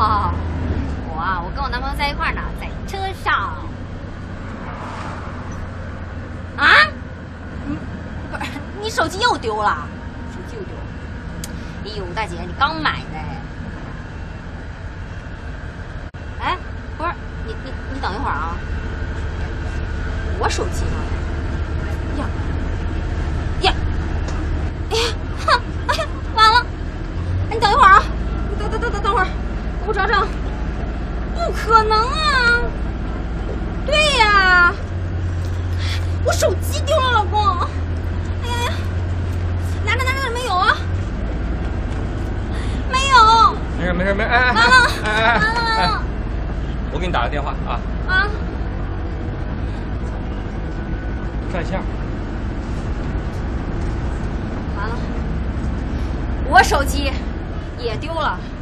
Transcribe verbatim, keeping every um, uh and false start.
哦，我啊，我跟我男朋友在一块儿呢，在车上。啊？你不是你手机又丢了？手机又丢了？哎呦，大姐，你刚买的。哎，不是，你你你等一会儿啊。我手机呢？呀呀！哎呀，哼！哎呀，完了！哎，你等一会儿啊！你等等等等等会儿，我找找。不可能啊！对呀，我手机丢了，老公。哎呀呀，拿着拿着，没有啊？没有。 没事没事没事，哎哎完了哎哎完了完了！ 我给你打个电话啊。 啊！ 占线。 完了，我手机也丢了。